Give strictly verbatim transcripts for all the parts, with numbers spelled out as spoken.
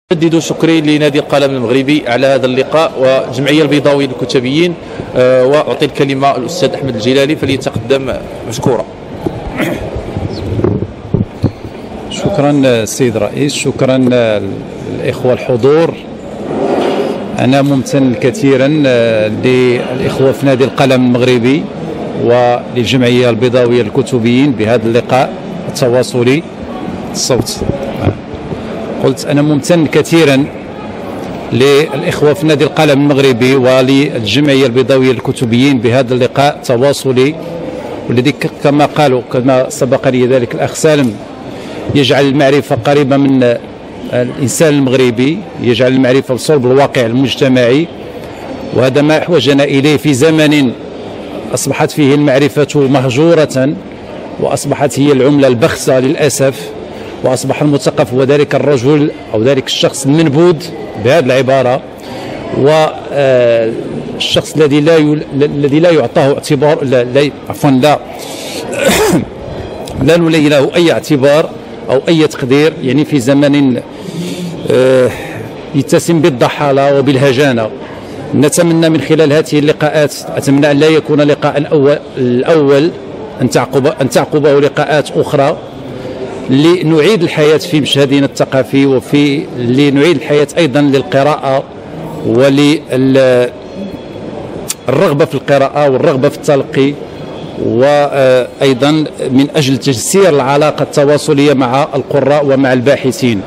أجدد شكري لنادي القلم المغربي على هذا اللقاء والجمعية البيضاوية للكتبيين، وأعطي الكلمة الأستاذ أحمد الجلالي فليتقدم مشكورا. شكرا السيد الرئيس، شكرا الإخوة الحضور. أنا ممتن كثيرا للإخوة في نادي القلم المغربي وللجمعية البيضاوية للكتبيين بهذا اللقاء التواصلي. الصوت قلت أنا ممتن كثيرا للإخوة في نادي القلم المغربي وللجمعية البيضاوية للكتبيين بهذا اللقاء التواصلي، والذي كما قالوا كما سبق لي ذلك الأخ سالم يجعل المعرفة قريبة من الإنسان المغربي، يجعل المعرفة بصلب الواقع المجتمعي، وهذا ما أحوجنا إليه في زمن أصبحت فيه المعرفة مهجورة وأصبحت هي العملة البخسة للأسف، وأصبح المثقف هو ذلك الرجل أو ذلك الشخص المنبوذ بهذه العبارة، والشخص الذي لا الذي لا يعطاه اعتبار لا, لا عفوا لا لا نولي له أي اعتبار أو أي تقدير، يعني في زمن يتسم بالضحالة وبالهجانة. نتمنى من خلال هذه اللقاءات، أتمنى أن لا يكون لقاء أول الأول أن تعقب أن تعقبه لقاءات أخرى لنعيد الحياة في مشهدنا الثقافي، وفي لنعيد الحياة أيضا للقراءة وللرغبة في القراءة والرغبة في التلقي، وأيضا من أجل تجسير العلاقة التواصلية مع القراء ومع الباحثين.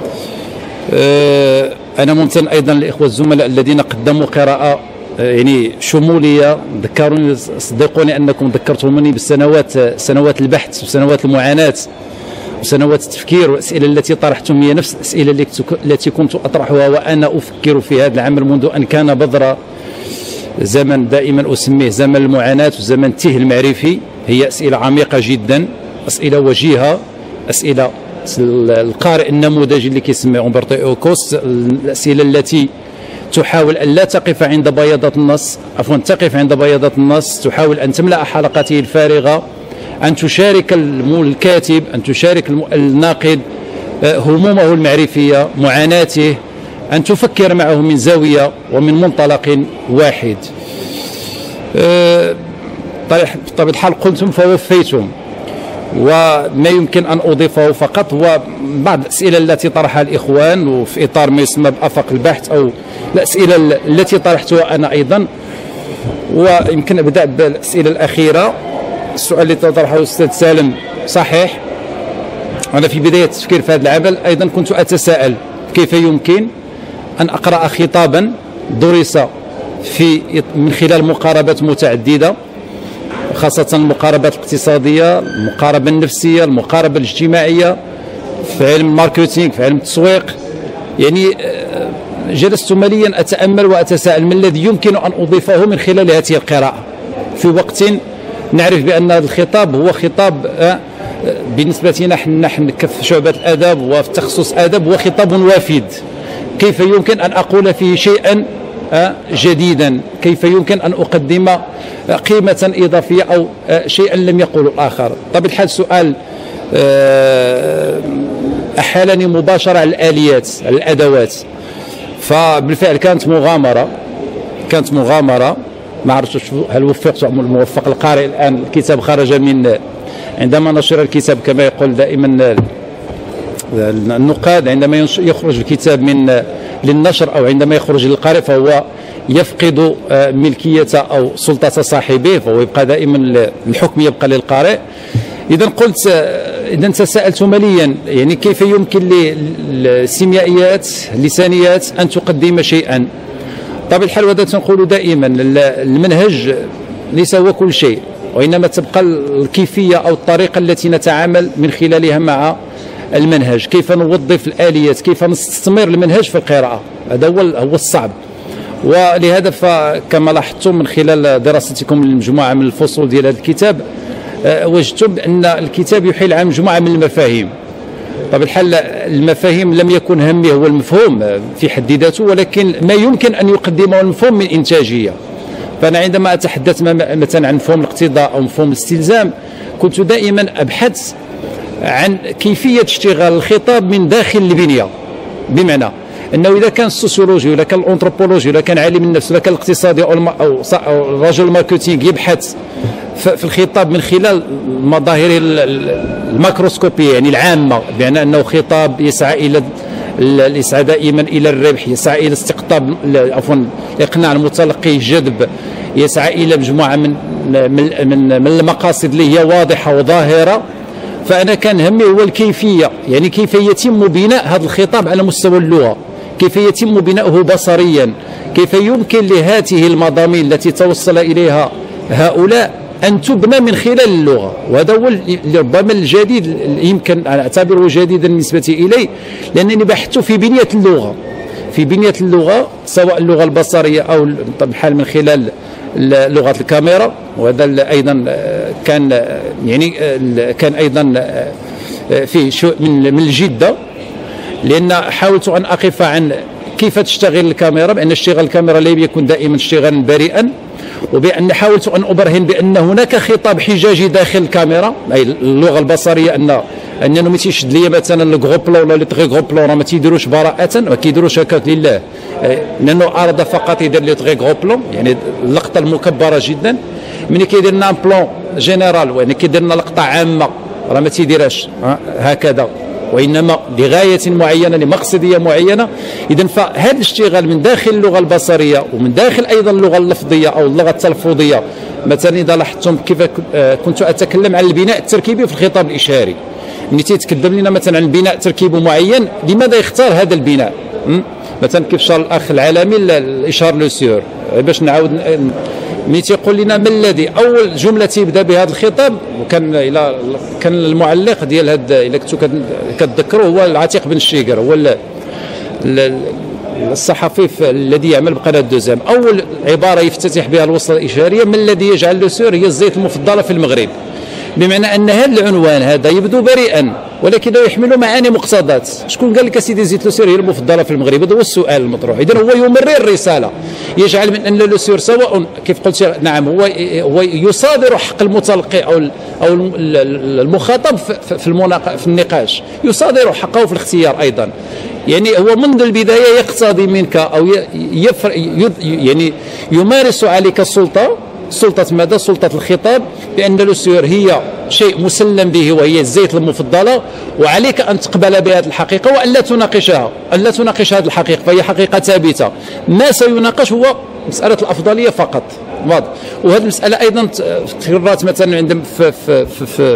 أنا ممتن أيضا للإخوة الزملاء الذين قدموا قراءة يعني شمولية. ذكروني صدقوني أنكم ذكرتموني بالسنوات سنوات البحث وسنوات المعاناة وسنوات التفكير، والأسئلة التي طرحتم هي نفس الأسئلة التي كنت أطرحها وأنا أفكر في هذا العمل منذ أن كان بذرة زمن دائما أسميه زمن المعاناة وزمن التيه المعرفي. هي أسئلة عميقة جدا، أسئلة وجيهة، أسئلة القارئ النموذجي اللي كيسميه أمبرتو إيكوس، الأسئلة التي تحاول أن لا تقف عند بياضات النص، عفوا تقف عند بياضات النص، تحاول أن تملأ حلقاته الفارغة، أن تشارك الكاتب، أن تشارك الناقد همومه المعرفية، معاناته، أن تفكر معه من زاوية ومن منطلق واحد. بطبيعة الحال قلتم فوفيتم، وما يمكن أن أضيفه فقط هو بعض الأسئلة التي طرحها الإخوان وفي إطار ما يسمى بآفاق البحث أو الأسئلة التي طرحتها أنا أيضا. ويمكن أبدأ بالأسئلة الأخيرة. السؤال اللي طرحه الأستاذ سالم صحيح. أنا في بداية التفكير في هذا العمل أيضا كنت أتساءل كيف يمكن أن أقرأ خطابا درس في من خلال مقاربات متعددة، خاصة المقاربات الاقتصادية، المقاربة النفسية، المقاربة الاجتماعية، في علم الماركتينغ، في علم التسويق. يعني جلست مليا أتأمل وأتساءل ما الذي يمكن أن أضيفه من خلال هذه القراءة في وقت نعرف بأن هذا الخطاب هو خطاب بالنسبة نحن نحن كف شعبة الآداب وفي تخصص آداب هو خطاب وافد. كيف يمكن أن أقول فيه شيئا جديدا؟ كيف يمكن أن أقدم قيمة إضافية أو شيئا لم يقوله الآخر؟ طبعا الحال سؤال أحالني مباشرة على الآليات، على الأدوات. فبالفعل كانت مغامرة، كانت مغامرة ما عرفتش هل وفقت موفق القارئ. الآن الكتاب خرج من عندما نشر الكتاب كما يقول دائما النقاد، عندما يخرج الكتاب من للنشر أو عندما يخرج للقارئ فهو يفقد ملكية أو سلطة صاحبه، فهو يبقى دائما الحكم يبقى للقارئ. إذا قلت إذا تساءلت مليا يعني كيف يمكن للسيميائيات اللسانيات أن تقدم شيئا. طبعا الحال وهذا تنقول دائما المنهج ليس هو كل شيء، وإنما تبقى الكيفية أو الطريقة التي نتعامل من خلالها مع المنهج، كيف نوظف الآليات، كيف نستثمر المنهج في القراءة. هذا هو هو الصعب. ولهذا فكما لاحظتم من خلال دراستكم للمجموعة من الفصول ديال هذا الكتاب وجدتم بأن الكتاب يحيل عن مجموعة من المفاهيم. طبعا الحال المفاهيم لم يكن همه هو المفهوم في حد ذاته، ولكن ما يمكن أن يقدمه المفهوم من إنتاجية. فأنا عندما أتحدث مثلا عن مفهوم الاقتضاء أو مفهوم الاستلزام كنت دائما أبحث عن كيفية اشتغال الخطاب من داخل البنية، بمعنى انه اذا كان السوسيولوجي ولا كان الانثروبولوجي ولا كان علم النفس ولا كان الاقتصادي او او, أو رجل الماركتينغ يبحث في الخطاب من خلال المظاهر الماكروسكوبيه يعني العامه، بمعنى انه خطاب يسعى الى يسعى دائما الى الربح، يسعى الى استقطاب عفوا اقناع المتلقي، جذب، يسعى الى مجموعه من من من, من المقاصد اللي هي واضحه وظاهره. فانا كان همي هو الكيفيه، يعني كيف يتم بناء هذا الخطاب على مستوى اللغه، كيف يتم بناؤه بصريا، كيف يمكن لهذه المضامين التي توصل اليها هؤلاء أن تبنى من خلال اللغة. وهذا هو ربما الجديد، يمكن أن أعتبره جديدا بالنسبة إلي، لأنني بحثت في بنية اللغة، في بنية اللغة سواء اللغة البصرية أو بحال من خلال لغة الكاميرا. وهذا أيضا كان يعني كان أيضا فيه شيء من الجدة، لأن حاولت أن أقف عن كيف تشتغل الكاميرا، بأن اشتغال الكاميرا لا يكون دائما اشتغالا بريئا، وبأن حاولت أن أبرهن بأن هناك خطاب حجاجي داخل الكاميرا، أي اللغة البصرية، أن أنه ما تيشد لي مثلا لو غرو بلون ولا لي تغي غرو بلون راه ما تيديروش براءة، ما كيديروش هكاك لله، لأنه أراد فقط يدير لي تغي غرو بلون، يعني اللقطة المكبرة جدا. ملي كيدير لنا بلون جينيرال، يعني كيدير لنا لقطة عامة، راه ما تيديرهاش هكذا، وإنما لغاية معينة لمقصدية معينة. إذن فهذا الاشتغال من داخل اللغة البصرية ومن داخل أيضا اللغة اللفظية أو اللغة التلفظية. مثلا إذا لاحظتم كيف كنت أتكلم عن البناء التركيبي في الخطاب الإشاري، ملي تيتكلم لنا مثلا عن بناء تركيبي معين، لماذا يختار هذا البناء؟ مثلا كيف شار الأخ العالمي الإشار لو سور، باش نعاود ملي تيقول لنا ما الذي اول جمله تيبدا بهذا الخطاب، وكان الى كان المعلق ديال هذا الا كنتو كتذكروا هو العتيق بن الشيقر، هو الصحفي الذي يعمل بقناه دوزام. اول عباره يفتتح بها الوصله الاشاريه: ما الذي يجعل لو سور هي الزيت المفضله في المغرب. بمعنى ان هذا العنوان هذا يبدو بريئا ولكنه يحمل معاني مقتضات. شكون قال لك اسيدي زيت لوسير هي المفضله في المغرب؟ هذا هو السؤال المطروح. اذا هو يمرر الرساله، يجعل من ان لوسير سواء كيف قلت نعم هو هو يصادر حق المتلقي او او المخاطب في المناقشه في النقاش، يصادر حقه في الاختيار ايضا. يعني هو منذ البدايه يقتضي منك او يفر يعني يمارس عليك السلطه، سلطة ماذا؟ سلطة الخطاب، بأن لوسير هي شيء مسلم به وهي الزيت المفضلة، وعليك أن تقبل بهذه الحقيقة وأن لا تناقشها، أن لا تناقش هذه الحقيقة، فهي حقيقة ثابتة. ما سيناقش هو مسألة الأفضلية فقط، واضح. وهذه المسألة أيضا تكررت مثلا عندما في, في, في, في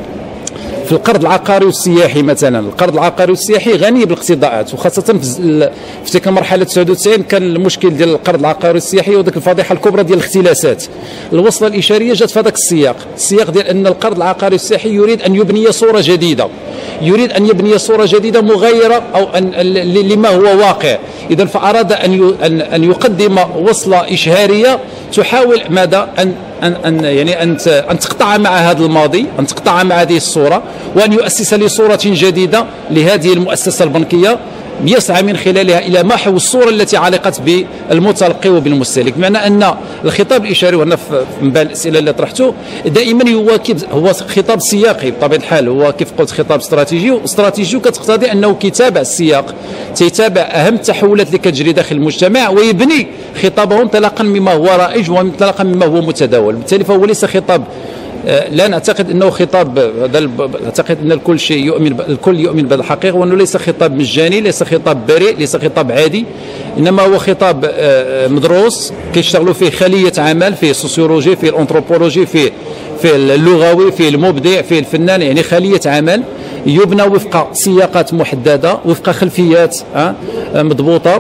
في القرض العقاري والسياحي. مثلا القرض العقاري والسياحي غني بالاقتضاءات، وخاصه في في تلك المرحله تسعة وتسعين كان المشكل ديال القرض العقاري والسياحي وذاك الفضيحه الكبرى ديال الاختلاسات. الوصله الاشاريه جات في هذاك السياق، السياق ديال ان القرض العقاري والسياحي يريد ان يبني صوره جديده، يريد ان يبني صوره جديده مغايره او ان لما هو واقع. اذا فاراد ان ان يقدم وصله اشهاريه تحاول ماذا؟ ان ان ان يعني ان ان تقطع مع هذا الماضي، ان تقطع مع هذه الصوره، وان يؤسس لصوره جديده لهذه المؤسسه البنكيه يسعى من خلالها الى محو الصوره التي علقت بالمتلقي وبالمستهلك. بمعنى ان الخطاب الاشاري، وهنا من بين الاسئله اللي طرحته، دائما يواكب، هو خطاب سياقي بطبيعه الحال، هو كيف قلت خطاب استراتيجي، واستراتيجي كتقتضي انه كيتابع السياق، تيتابع اهم التحولات اللي كتجري داخل المجتمع ويبني خطابه انطلاقا مما هو رائج وانطلاقا مما هو متداول. بالتالي فهو ليس خطاب، لا نعتقد انه خطاب، اعتقد ان الكل شيء يؤمن، الكل يؤمن بهذه الحقيقه، وانه ليس خطاب مجاني، ليس خطاب بريء، ليس خطاب عادي، انما هو خطاب مدروس كيشتغلوا فيه خليه عمل، فيه السوسيولوجي، فيه الانثروبولوجي، فيه فيه اللغوي، فيه المبدع، فيه الفنان، يعني خليه عمل يبنى وفق سياقات محدده، وفق خلفيات مضبوطه.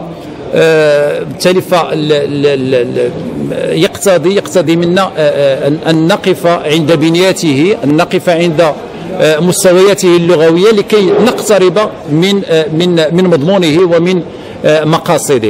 بالتالي يقتضي يقتضي منا ان نقف عند بنيته، ان نقف عند مستوياته اللغويه لكي نقترب من من من مضمونه ومن مقاصده.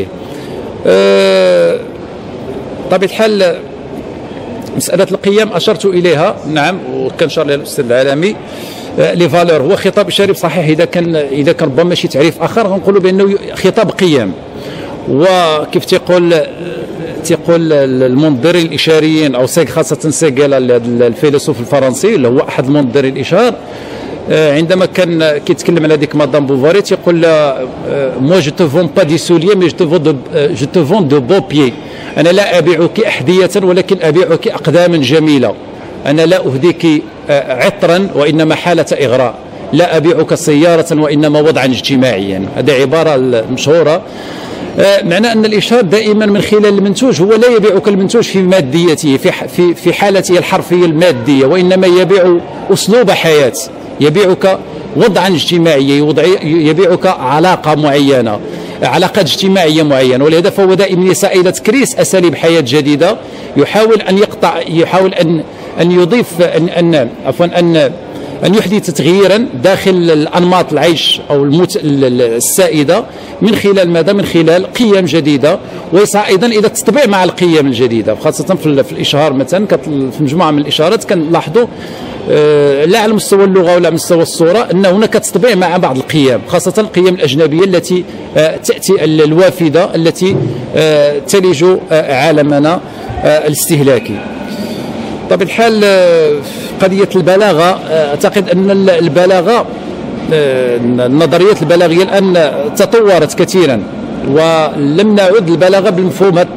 بطبيعه الحال مساله القيم اشرت اليها، نعم، وكان شرح لها الاستاذ العالمي. لي فالور هو خطاب اشاري بصحيح، اذا كان اذا كان ربما شي تعريف اخر غنقولوا بانه خطاب قيم. وكيف تيقول تيقول المنظرين الاشاريين او خاصه سيغيل الفيلسوف الفرنسي اللي هو احد منظري الاشار، عندما كان كيتكلم على ديك مدام بوفاري تيقول مو جو تو فون با دي سوليي مي جو تو فون جو تو فون دو بو بيي، انا لا ابيعك احذيه ولكن ابيعك اقداما جميله، انا لا اهديك عطرا وانما حاله اغراء، لا ابيعك سياره وانما وضعا اجتماعيا. هذه عباره مشهوره، معنى ان الاشهار دائما من خلال المنتوج هو لا يبيعك المنتوج في ماديته في في في حالته الحرفيه الماديه، وانما يبيع اسلوب حياه، يبيعك وضعا اجتماعيا، يبيعك علاقه معينه، علاقات اجتماعيه معينه. ولهذا فهو دائما يسعى الى تكريس اساليب حياه جديده، يحاول ان يقطع، يحاول ان ان يضيف ان ان عفوا ان أن يحدث تغييرا داخل الأنماط العيش أو المت... السائدة من خلال ماذا؟ من خلال قيم جديدة، ويسعى أيضا إلى التطبيع مع القيم الجديدة، خاصة في, في الإشهار مثلا. في مجموعة من الإشارات كنلاحظوا آه لا على مستوى اللغة ولا على مستوى الصورة أن هناك تطبيع مع بعض القيم، خاصة القيم الأجنبية التي آه تأتي الوافدة التي آه تلج آه عالمنا آه الاستهلاكي. طبعا الحال قضية البلاغة، أعتقد أن البلاغة النظريات البلاغية الآن تطورت كثيرا، ولم نعد البلاغة بالمفهوم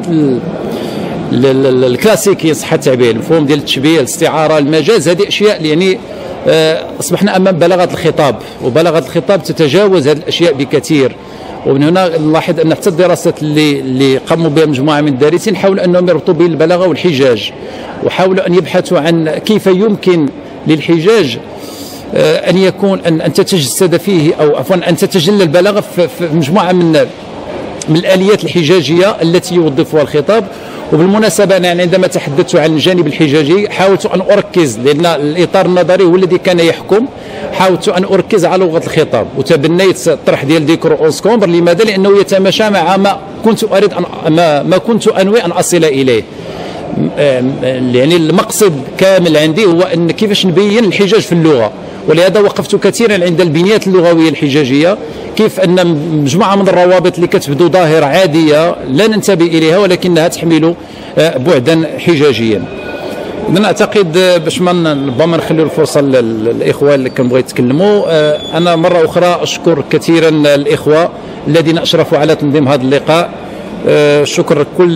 الكلاسيكي صح التعبير، المفهوم ديال التشبيه، الاستعارة، المجاز. هذه أشياء يعني أصبحنا أمام بلاغة الخطاب، وبلاغة الخطاب تتجاوز هذه الأشياء بكثير. ومن هنا نلاحظ ان حتى الدراسات اللي اللي قاموا بها مجموعه من الدارسين حاولوا انهم يربطوا بين البلاغه والحجاج، وحاولوا ان يبحثوا عن كيف يمكن للحجاج ان يكون ان ان تتجسد فيه، او عفوا ان تتجلى البلاغه في مجموعه من من الاليات الحجاجيه التي يوظفها الخطاب. وبالمناسبه انا عندما تحدثت عن الجانب الحجاجي حاولت ان اركز، لان الاطار النظري هو الذي كان يحكم، حاولت ان اركز على لغه الخطاب، وتبنيت الطرح ديال ديكرو اونسكومبر. لماذا؟ لانه يتماشى مع ما كنت اريد ان ما, ما كنت انوي ان اصل اليه. يعني المقصد كامل عندي هو ان كيفاش نبين الحجاج في اللغه، ولهذا وقفت كثيرا عند البنيات اللغويه الحجاجيه، كيف ان مجموعه من الروابط اللي كتبدو ظاهره عاديه لا ننتبه اليها ولكنها تحمل بعدا حجاجيا. اذا اعتقد باش ما ربما نخليو الفرصه للاخوه اللي كنبغيو يتكلموا. انا مره اخرى اشكر كثيرا الاخوه الذين اشرفوا على تنظيم هذا اللقاء. شكر كل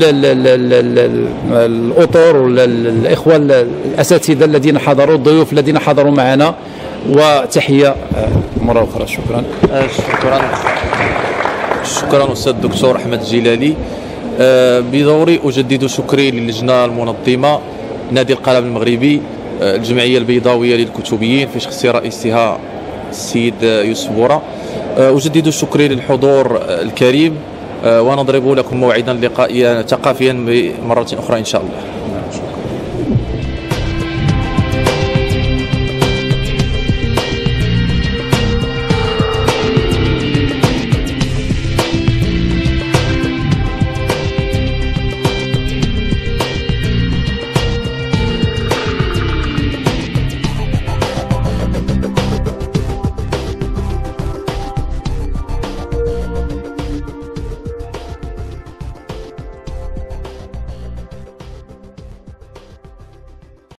الاطر والاخوه الاساتذه الذين حضروا، الضيوف الذين حضروا معنا، وتحيه مره اخرى. شكرا. شكرا شكرا استاذ الدكتور احمد الجلالي. بدوري اجدد شكري للجنه المنظمه نادي القلم المغربي، الجمعيه البيضاويه للكتبيين في شخص رئيسها السيد يوسف بورا. اجدد شكري للحضور الكريم، ونضرب لكم موعدا لقائيا ثقافيا مرة أخرى إن شاء الله.